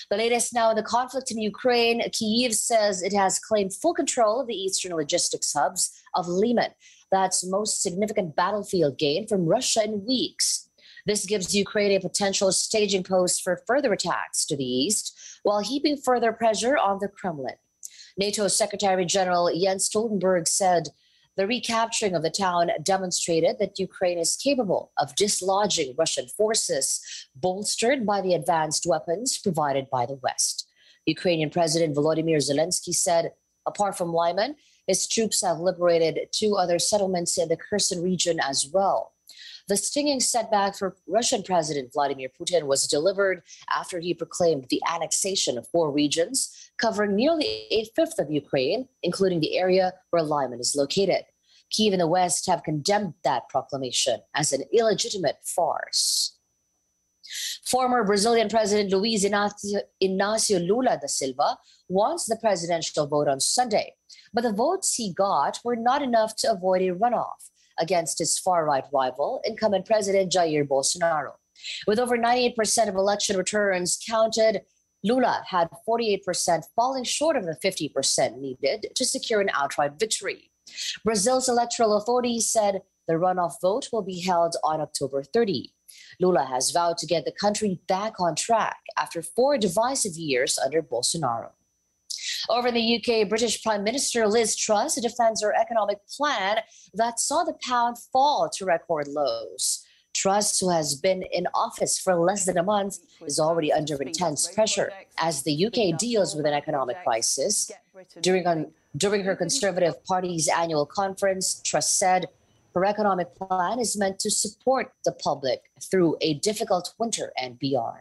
The latest now in the conflict in Ukraine, Kyiv says it has claimed full control of the eastern logistics hubs of Lyman. That's most significant battlefield gain from Russia in weeks. This gives Ukraine a potential staging post for further attacks to the east, while heaping further pressure on the Kremlin. NATO Secretary General Jens Stoltenberg said the recapturing of the town demonstrated that Ukraine is capable of dislodging Russian forces, bolstered by the advanced weapons provided by the West. Ukrainian President Volodymyr Zelensky said, apart from Lyman, his troops have liberated 2 other settlements in the Kherson region as well. The stinging setback for Russian President Vladimir Putin was delivered after he proclaimed the annexation of 4 regions, covering nearly a fifth of Ukraine, including the area where Lyman is located. Kyiv and the West have condemned that proclamation as an illegitimate farce. Former Brazilian President Luiz Inácio Lula da Silva wants the presidential vote on Sunday, but the votes he got were not enough to avoid a runoff against his far-right rival, incumbent President Jair Bolsonaro. With over 98% of election returns counted, Lula had 48%, falling short of the 50% needed to secure an outright victory. Brazil's electoral authorities said the runoff vote will be held on October 30. Lula has vowed to get the country back on track after 4 divisive years under Bolsonaro. Over in the UK, British Prime Minister Liz Truss defends her economic plan that saw the pound fall to record lows. Truss, who has been in office for less than a month, is already under intense pressure as the UK deals with an economic crisis. During her Conservative Party's annual conference, Truss said her economic plan is meant to support the public through a difficult winter and beyond.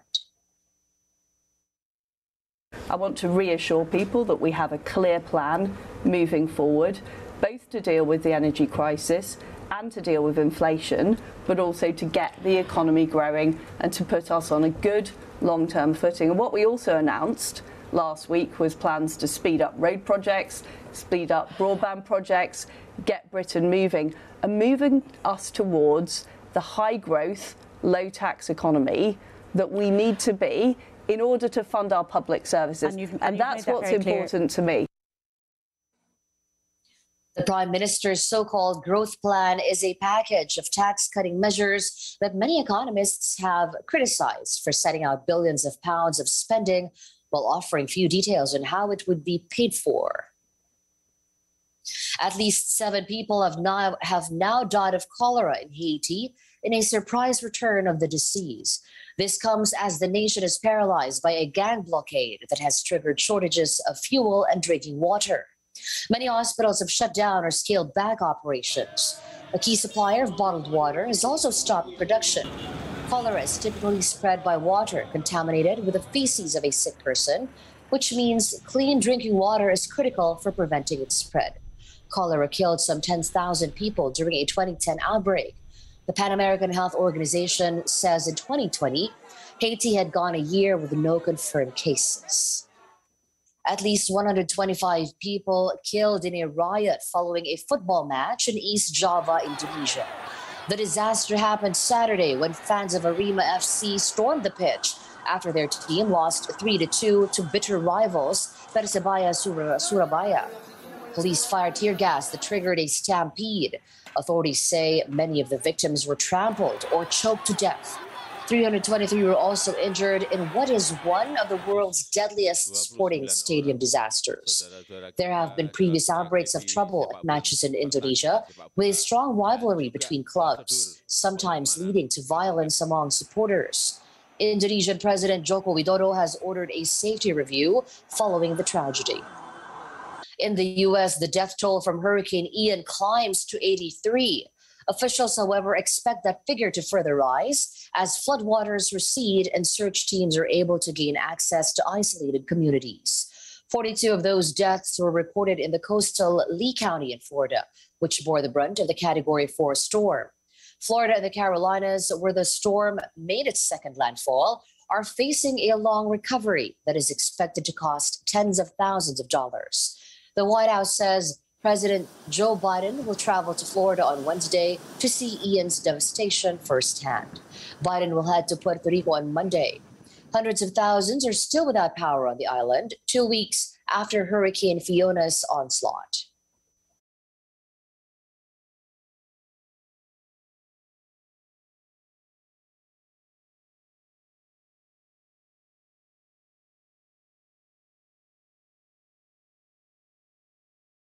I want to reassure people that we have a clear plan moving forward, both to deal with the energy crisis and to deal with inflation, but also to get the economy growing and to put us on a good long-term footing. And what we also announced last week was plans to speed up road projects, speed up broadband projects, get Britain moving, and moving us towards the high-growth, low-tax economy that we need to be in order to fund our public services. And that's what's important to me. The Prime Minister's so-called growth plan is a package of tax-cutting measures that many economists have criticized for setting out billions of pounds of spending while offering few details on how it would be paid for. At least 7 people have now died of cholera in Haiti in a surprise return of the disease. This comes as the nation is paralyzed by a gang blockade that has triggered shortages of fuel and drinking water. Many hospitals have shut down or scaled back operations. A key supplier of bottled water has also stopped production. Cholera is typically spread by water contaminated with the feces of a sick person, which means clean drinking water is critical for preventing its spread. Cholera killed some 10,000 people during a 2010 outbreak. The Pan American Health Organization says in 2020, Haiti had gone a year with no confirmed cases. At least 125 people killed in a riot following a football match in East Java, Indonesia. The disaster happened Saturday when fans of Arema FC stormed the pitch after their team lost 3-2 to bitter rivals Persebaya Surabaya. Police fired tear gas that triggered a stampede. Authorities say many of the victims were trampled or choked to death. 323 were also injured in what is one of the world's deadliest sporting stadium disasters. There have been previous outbreaks of trouble at matches in Indonesia, with a strong rivalry between clubs, sometimes leading to violence among supporters. Indonesian President Joko Widodo has ordered a safety review following the tragedy. In the U.S., the death toll from Hurricane Ian climbs to 83. Officials, however, expect that figure to further rise as floodwaters recede and search teams are able to gain access to isolated communities. 42 of those deaths were reported in the coastal Lee County in Florida, which bore the brunt of the Category 4 storm. Florida and the Carolinas, where the storm made its second landfall, are facing a long recovery that is expected to cost tens of thousands of dollars. The White House says President Joe Biden will travel to Florida on Wednesday to see Ian's devastation firsthand. Biden will head to Puerto Rico on Monday. Hundreds of thousands are still without power on the island 2 weeks after Hurricane Fiona's onslaught.